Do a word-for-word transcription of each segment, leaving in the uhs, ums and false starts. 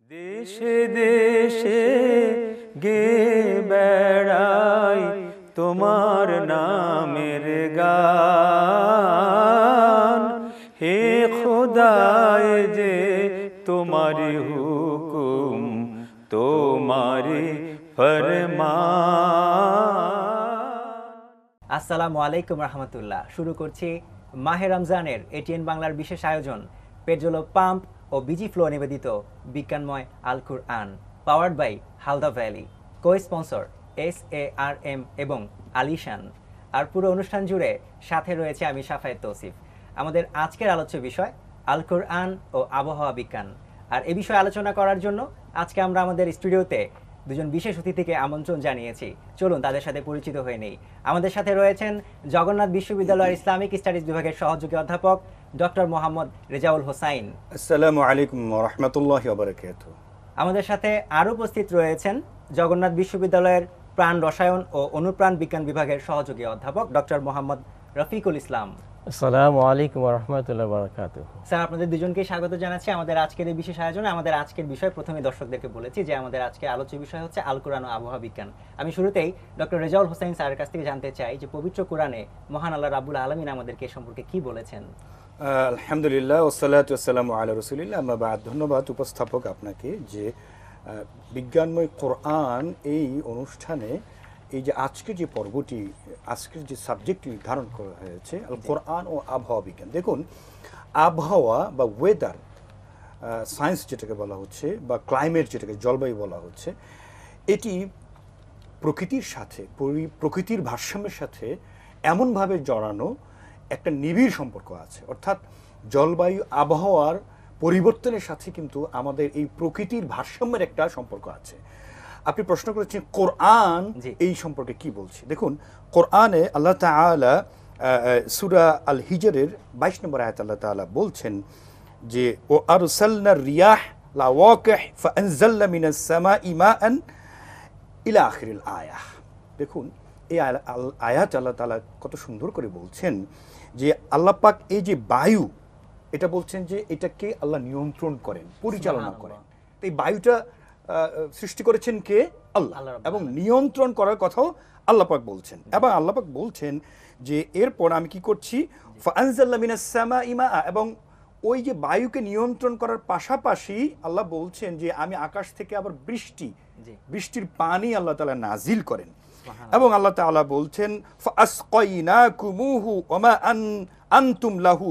দেশে দেশে গে বেড়াই তোমার নামের গান, হে খোদায় যে তোমারি হুকুম তোমারি ফরমান। আসসালামু আলাইকুম রহমতুল্লাহ। শুরু করছি মাহে রমজানের এটিএন বাংলার বিশেষ আয়োজন পেট্রোলো পাম্প ও বিজি ফ্লো নিবেদিত বিজ্ঞানময় আল কুরআন, powered by Halda Valley, co sponsor S A R M এবং আলিশান। আর পুরো অনুষ্ঠান জুড়ে সাথে রয়েছে আমি সাফায়েত তৌসিফ। আমাদের আজকের আলোচ্য বিষয় আল কুরআন ও আবহাওয়া বিজ্ঞান। আর এ বিষয়ে আলোচনা করার জন্য আজকে আমরা আমাদের স্টুডিওতে দুজন বিশেষ অতিথিকে আমন্ত্রণ জানিয়েছি। চলুন তাদের সাথে পরিচিত হয়ে নেই। আমাদের সাথে রয়েছেন জগন্নাথ বিশ্ববিদ্যালয়ের ইসলামিক স্টাডিজ বিভাগের সহযোগী অধ্যাপক ডক্টর মোহাম্মদ রেজাউল হোসাইন। আসসালামু আলাইকুম ওয়া রাহমাতুল্লাহি ওয়া বারাকাতুহু। আমাদের সাথে আরও উপস্থিত রয়েছেন জগন্নাথ বিশ্ববিদ্যালয়ের প্রাণ রসায়ন ও অনুপ্রাণ বিজ্ঞান বিভাগের সহযোগী অধ্যাপক ডক্টর মোহাম্মদ রফিকুল ইসলাম। আসসালামু আলাইকুম ওয়া রাহমাতুল্লাহি ওয়া বারাকাতুহু। স্যার, আপনাদের দুজনকে স্বাগত জানাচ্ছি আমাদের আজকের এই বিশেষ আয়োজনে। আমাদের আজকের বিষয় প্রথমে দর্শকদেরকে বলেছি যে আমাদের আজকে আলোচ্য বিষয় হচ্ছে আল কুরআন ও আবহাওয়া বিজ্ঞান। আমি শুরুতেই ডক্টর রেজাউল হোসাইন স্যারের কাছ থেকে জানতে চাই যে পবিত্র কোরআনে মহান আল্লাহ রাব্বুল আলামিন আমাদেরকে এ সম্পর্কে কি বলেছেন। আলহামদুলিল্লাহ ওয়াসসালাতু ওয়াসসালামু আলা রাসূলিল্লাহ, আম্মা বা'দ। ধন্যবাদ উপস্থাপক আপনাকে যে বিজ্ঞানময় কোরআন এই অনুষ্ঠানে এই যে আজকে যে পর্বটি, আজকের যে সাবজেক্ট নির্ধারণ করা হয়েছে আল কোরআন ও আবহাওয়া বিজ্ঞান। দেখুন, আবহাওয়া বা ওয়েদার সায়েন্স যেটাকে বলা হচ্ছে বা ক্লাইমেট যেটাকে জলবায়ু বলা হচ্ছে, এটি প্রকৃতির সাথে প্রকৃতির ভারসাম্যের সাথে এমনভাবে জড়ানো একটা নিবিড় সম্পর্ক আছে। অর্থাৎ জলবায়ু আবহাওয়ার পরিবর্তনের সাথে কিন্তু আমাদের এই প্রকৃতির ভারসাম্যের একটা সম্পর্ক আছে। আপনি প্রশ্ন করেছেন কোরআন এই সম্পর্কে কি বলছে। দেখুন, কোরআনে আল্লাহ তাআলা সূরা আল হিজরের বাইশ নম্বর আয়াত আল্লাহ তাআলা বলছেন যে ও আরসালনা রিয়াহ লাওয়াকিহ ফাআনজালনা মিনাস সামাই মাআন ইলা আখিরিল আয়াহ। দেখুন, এই আয়াত আল্লাহ তাআলা কত সুন্দর করে বলছেন যে আল্লাহ পাক এই যে বায়ু, এটা বলছেন যে এটাকে আল্লাহ নিয়ন্ত্রণ করেন, পরিচালনা করেন। এই বায়ুটা সৃষ্টি করেছেন কে? আল্লাহ। এবং নিয়ন্ত্রণ করার কথাও আল্লাহ পাক বলছেন। এবং আল্লাহ পাক বলছেন যে এরপর আমি কি করছি, ফাআনজালনা মিনাস সামাই মাআ, এবং ওই যে বায়ুকে নিয়ন্ত্রণ করার পাশাপাশি আল্লাহ বলছেন যে আমি আকাশ থেকে আবার বৃষ্টি বৃষ্টির পানি আল্লাহ তাআলা নাজিল করেন। এবং আল্লাহ তাআলা বলছেন ফাআসকাইনাকুমুহু ওয়া মা আনতুম লাহু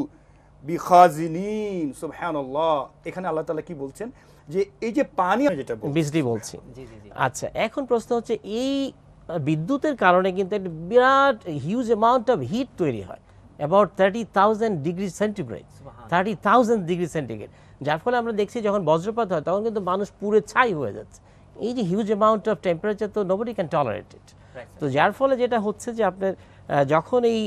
বিখাজিনিন। সুবহানাল্লাহ। এখানে আল্লাহ তাআলা কি বলছেন যে এই যে পানি যেটা বৃষ্টি বলছি। আচ্ছা, এখন প্রশ্ন হচ্ছে এই বিদ্যুতের কারণে কিন্তু একটা বিরাট হিউজ অ্যামাউন্ট অফ হিট তৈরি হয়, about thirty thousand degree centigrade thirty thousand degree centigrade যার ফলে আমরা দেখছি যখন বজ্রপাত হয় তখন কিন্তু মানুষ পুরো ছাই হয়ে যাচ্ছে। এই যে হিউজ অ্যামাউন্ট অফ টেম্পারেচার, তো নোবডি ক্যান টলারেট ইট। তো যার ফলে যেটা হচ্ছে যে আপনার যখন এই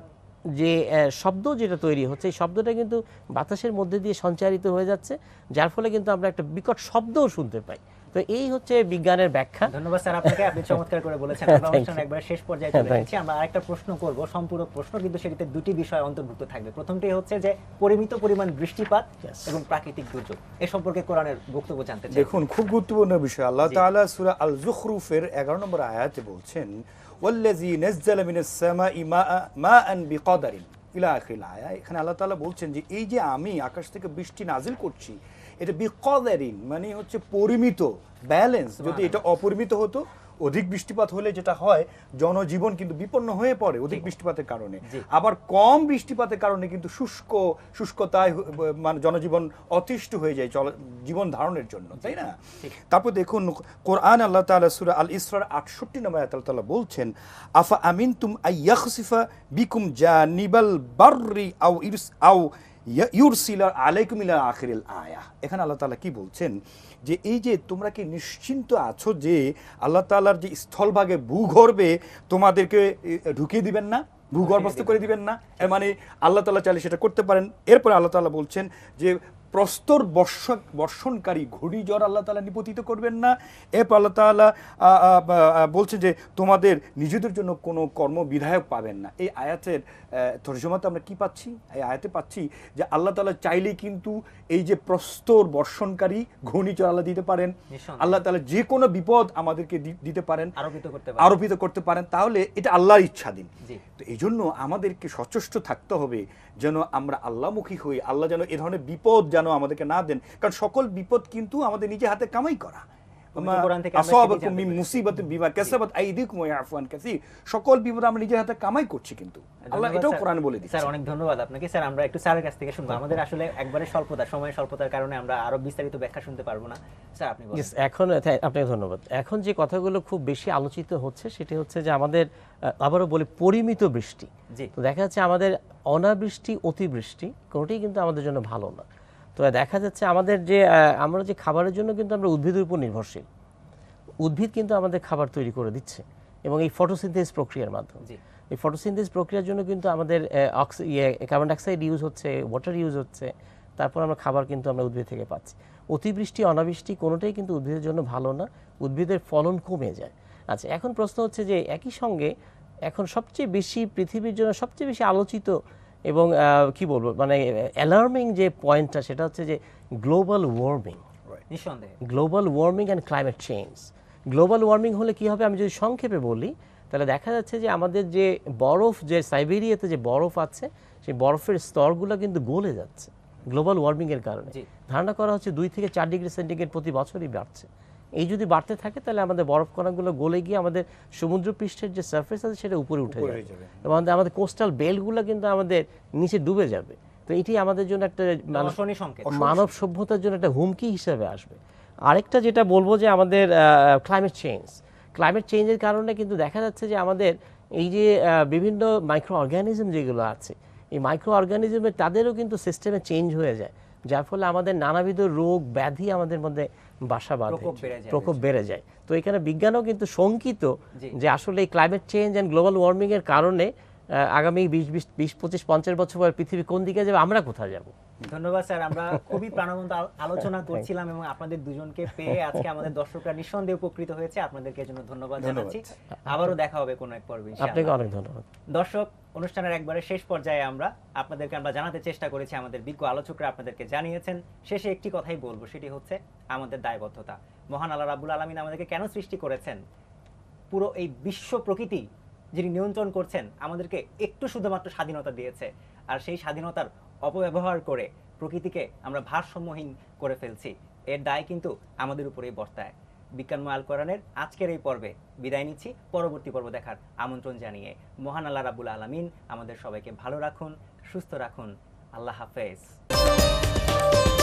যে শব্দ যেটা তৈরি হচ্ছে, এই শব্দটা কিন্তু বাতাসের মধ্যে দিয়ে সঞ্চারিত হয়ে যাচ্ছে, যার ফলে কিন্তু আমরা একটা বিকট শব্দও শুনতে পাই। তো এই হচ্ছে বিজ্ঞানের ব্যাখ্যা। ধন্যবাদ স্যার আপনাকে, আপনি চমৎকার করে বলেছেন। আমরা অনুষ্ঠান একবার শেষ পর্যায়ে চলে এসেছি। আমরা আরেকটা প্রশ্ন করব, সম্পূরক প্রশ্ন, কিন্তু সেটিতে দুটি বিষয় অন্তর্ভুক্ত থাকবে। প্রথমটি হচ্ছে যে পরিমিত পরিমাণ বৃষ্টিপাত এবং প্রাকৃতিক দুর্যোগ, এ সম্পর্কে কোরআনের বক্তব্য জানতে চাই। দেখুন, খুব গুরুত্বপূর্ণ বিষয়। আল্লাহ তাআলা সূরা আল যুখরুফের এগারো নম্বর আয়াতে বলছেন ওয়াল্লাযী নাযালা মিনাস সামাই মাআন বিকদারিন ইলা আখিরিল আয়া। এখানে আল্লাহ তাআলা বলছেন যে এই যে আমি আকাশ থেকে বৃষ্টি নাজিল করছি, এটা বিকদারিন মানে হচ্ছে পরিমিত, ব্যালেন্স। যদি এটা অপরিমিত হতো, অধিক বৃষ্টিপাত হলে যেটা হয় জনজীবন কিন্তু বিপন্ন হয়ে পড়ে অধিক বৃষ্টিপাতের কারণে। আবার কম বৃষ্টিপাতের কারণে কিন্তু শুষ্ক শুষ্কতায় মানে জনজীবন অতিষ্ঠ হয়ে যায় জীবন ধারণের জন্য, তাই না? তারপর দেখুন, কোরআন আল্লাহ তাআলা সূরা আল ইসরার আটষট্টি নম্বর আয়াতে আল্লাহ তাআলা বলছেন আফা আমিনতুম আইয়াখসিফা বিকুম জানিবাল বাররি আও ইরস আও ইউরসিলা আলাইকুম ইলা আখিরিল আয়া। এখানে আল্লাহ তাআলা কি বলছেন যে এই যে তোমরা কি নিশ্চিন্ত আছো যে আল্লাহ তাআলার যে স্থলভাগে ভূগর্ভে তোমাদেরকে ঢুকিয়ে দিবেন না, ভূগর্ভস্থ করে দিবেন না? এর মানে আল্লাহ তাআলা চাইলে সেটা করতে পারেন। এরপর আল্লাহ তাআলা বলছেন যে প্রস্তর বর্ষ বর্ষণকারী ঘূর্ণিঝড় আল্লাহ তাআলা নিপতিত করবেন না। এরপর আল্লাহ তাআলা বলছেন যে তোমাদের নিজেদের জন্য কোনো কর্মবিধায়ক পাবেন না। এই আয়াতের তরজমাতে আমরা কি পাচ্ছি? এই আয়াতে পাচ্ছি যে আল্লাহ তাআলা চাইলেই কিন্তু এই যে প্রস্তর বর্ষণকারী ঘূর্ণিঝড় আল্লাহ দিতে পারেন, আল্লাহ তাআলা যে কোনো বিপদ আমাদেরকে দিতে পারেন, আরোপিত করতে পারেন আরোপিত করতে পারেন তাহলে এটা আল্লাহর ইচ্ছাধীন। তো এই জন্য আমাদেরকে সচেষ্ট থাকতে হবে যেন আমরা আল্লাহমুখী হই, আল্লাহ যেন এ ধরনের বিপদ যেন আমাদেরকে না দেন, কারণ সকল বিপদ কিন্তু আমাদের নিজে হাতে কামাই করা। সকল বিপদ আমরা নিজের হাতে কামাই করছি, কিন্তু আল্লাহ এটাও কোরআনে বলে দিয়েছে। স্যার অনেক ধন্যবাদ আপনাকে। স্যার আমরা একটু স্যারের কাছ থেকে শুনবো, আমাদের আসলে একবারে স্বল্পতা সময় স্বল্পতার কারণে আমরা আরো বিস্তারিত ব্যাখ্যা শুনতে পারবো না। স্যার আপনি বলেন। এখন আপনাকে ধন্যবাদ। এখন যে কথাগুলো খুব বেশি আলোচিত হচ্ছে সেটি হচ্ছে যে আমাদের আবারও বলি পরিমিত বৃষ্টি। তো দেখা যাচ্ছে আমাদের অনাবৃষ্টি অতিবৃষ্টি কোনোটাই কিন্তু আমাদের জন্য ভালো না। তো দেখা যাচ্ছে আমাদের যে আমরা যে খাবারের জন্য কিন্তু আমরা উদ্ভিদের উপর নির্ভরশীল, উদ্ভিদ কিন্তু আমাদের খাবার তৈরি করে দিচ্ছে এবং এই ফটোসিনথেসিস প্রক্রিয়ার মাধ্যমে। এই ফটোসিনথেসিস প্রক্রিয়ার জন্য কিন্তু আমাদের কার্বন ডাইঅক্সাইড ইউজ হচ্ছে, ওয়াটার ইউজ হচ্ছে, তারপর আমরা খাবার কিন্তু আমরা উদ্ভিদ থেকে পাচ্ছি। অতিবৃষ্টি অনাবৃষ্টি কোনোটাই কিন্তু উদ্ভিদের জন্য ভালো না, উদ্ভিদের ফলন কমে যায়। আচ্ছা, এখন প্রশ্ন হচ্ছে যে একই সঙ্গে এখন সবচেয়ে বেশি পৃথিবীর জন্য সবচেয়ে বেশি আলোচিত এবং কি বলবো মানে অ্যালার্মিং যে পয়েন্টটা সেটা হচ্ছে যে গ্লোবাল ওয়ার্মিং। নিঃসন্দেহে global warming and climate change. Global warming হলে কি হবে আমি যদি সংক্ষেপে বলি তাহলে দেখা যাচ্ছে যে আমাদের যে বরফ, যে সাইবেরিয়াতে যে বরফ আছে সেই বরফের স্তরগুলো কিন্তু গলে যাচ্ছে গ্লোবাল ওয়ার্মিং এর কারণে। ধারণা করা হচ্ছে দুই থেকে চার ডিগ্রি সেন্টিগ্রেড প্রতি বছরই বাড়ছে। এই যদি বাড়তে থাকে তাহলে আমাদের বরফ কণাগুলো গলে গিয়ে আমাদের সমুদ্র পৃষ্ঠের যে সারফেস আছে সেটা উপরে উঠে যাবে এবং আমাদের কোস্টাল বেল্টগুলো কিন্তু আমাদের নিচে ডুবে যাবে। তো এটি আমাদের জন্য একটা মানব সভ্যতার জন্য একটা হুমকি হিসেবে আসবে। আরেকটা যেটা বলবো যে আমাদের ক্লাইমেট চেঞ্জ, ক্লাইমেট চেঞ্জের কারণে কিন্তু দেখা যাচ্ছে যে আমাদের এই যে বিভিন্ন মাইক্রো অর্গানিজম যেগুলো আছে এই মাইক্রো অর্গানিজমের তাদেরও কিন্তু সিস্টেমে চেঞ্জ হয়ে যায়, যার ফলে আমাদের নানাবিধ রোগ ব্যাধি আমাদের মধ্যে বাসা বাঁধে, প্রকোপ বেড়ে যায়। তো এখানে বিজ্ঞানও কিন্তু শঙ্কিত যে আসলে এই climate change and global warming এর কারণে আগামী বিশ বিশ পঁচিশ পঞ্চাশ বছর পর পৃথিবী কোন দিকে যাবে, আমরা কোথায় যাব। ধন্যবাদ স্যার, আমরা খুবই প্রাণবন্ত আলোচনা করছিলাম এবং আপনাদের দুজনকে পেয়ে আজকে আমাদের দর্শকরা নিঃসন্দেহে উপকৃত হয়েছে। আপনাদেরকে জন্য ধন্যবাদ জানাচ্ছি। আবারও দেখা হবে কোনো এক পর্বে। আপনাকে অনেক ধন্যবাদ। দর্শক, অনুষ্ঠানের একবারে শেষ পর্যায়ে আমরা আপনাদেরকে আমরা জানাতে চেষ্টা করেছি, আমাদের বিজ্ঞ আলোচকরা আপনাদেরকে জানিয়েছেন। শেষে একটি কথাই বলবো, সেটি হচ্ছে আমাদের দায়বদ্ধতা। মহান আল্লাহ রাব্বুল আলামিন আমাদেরকে কেন সৃষ্টি করেছেন, পুরো এই বিশ্ব প্রকৃতি যিনি নিয়ন্ত্রণ করছেন আমাদেরকে একটু শুধুমাত্র স্বাধীনতা দিয়েছে, আর সেই স্বাধীনতার অপব্যবহার করে প্রকৃতিকে আমরা ভারসাম্যহীন করে ফেলছি। এর দায় কিন্তু আমাদের উপরেই বর্তায়। বিজ্ঞানময় আল কোরআনের আজকের এই পর্বে বিদায় নিচ্ছি, পরবর্তী পর্ব দেখার আমন্ত্রণ জানিয়ে মহান আল্লাহ রাব্বুল আলামিন আমাদের সবাইকে ভালো রাখুন, সুস্থ রাখুন। আল্লাহ হাফেজ।